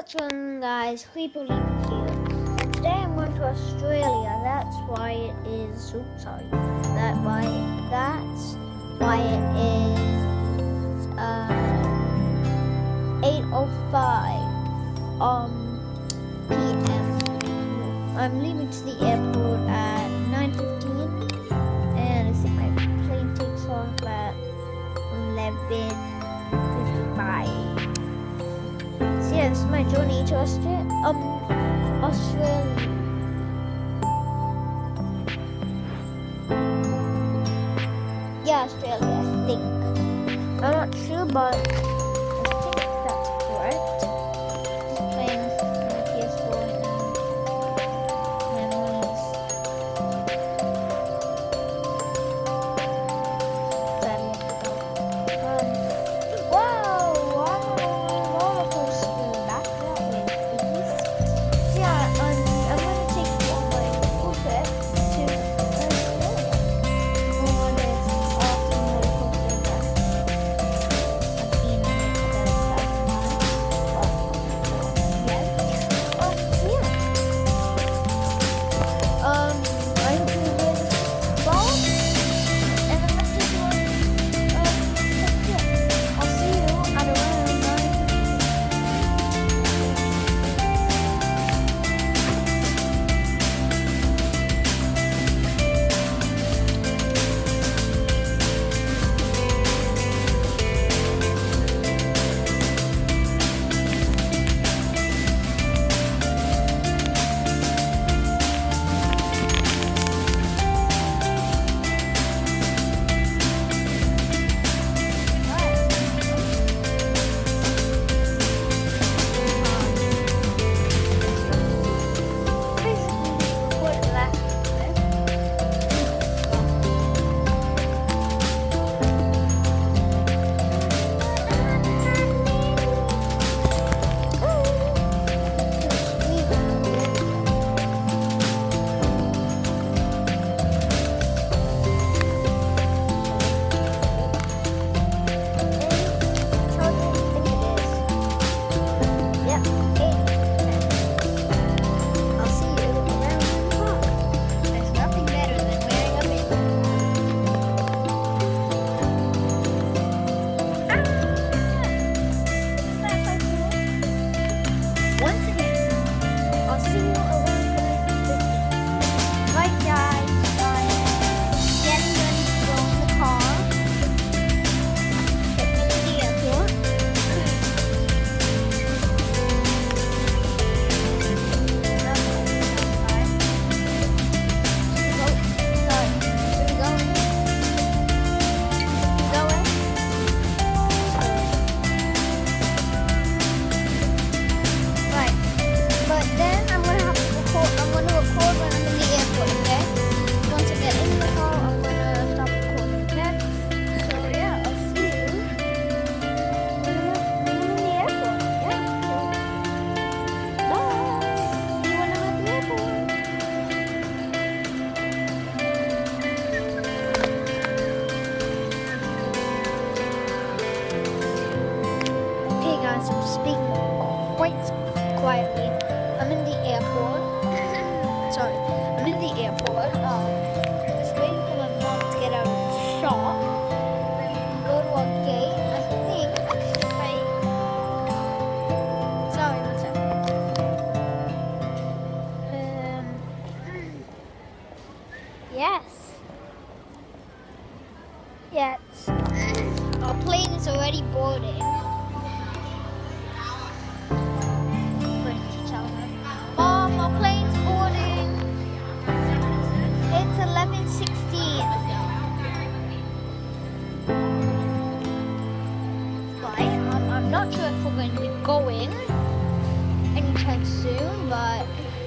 what's going on, guys? Creeper Leaper here. Today I'm going to Australia. That's why it is. Oops, sorry. That's why it is 8:05 p.m. I'm leaving to the airport at 9:15, and I think my plane takes off at 11:55. So yeah, this is my journey to Australia. Yeah, Australia, I think. I'm not sure, but I think that's correct. Just playing my PS4 right now. Memories. Whoa! I'm on a roller coaster. Back that way, please. So yeah, I'm gonna take you on my school trip to Australia. On this awesome roller coaster that I've been in it for the I hope you enjoy this vlog, and I'm gonna take you on I'll see you at around 9:15. I'm speaking quite quietly. I'm in the airport. Sorry, I'm in the airport. Just waiting for my mom to get out of the shop. Then go to a gate. I think sorry, one second. Yes. Yes. Our plane is already boarding. Our plane's boarding. It's 11:16. Right, I'm not sure if we're going to be going anytime soon, but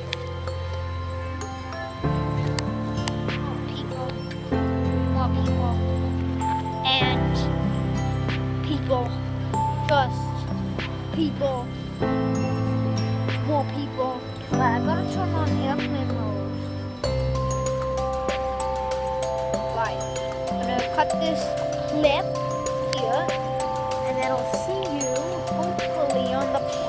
more people, and people, just people, more people. But I gotta turn on airplane mode. Right. I'm gonna cut this clip here, and then I'll see you hopefully on the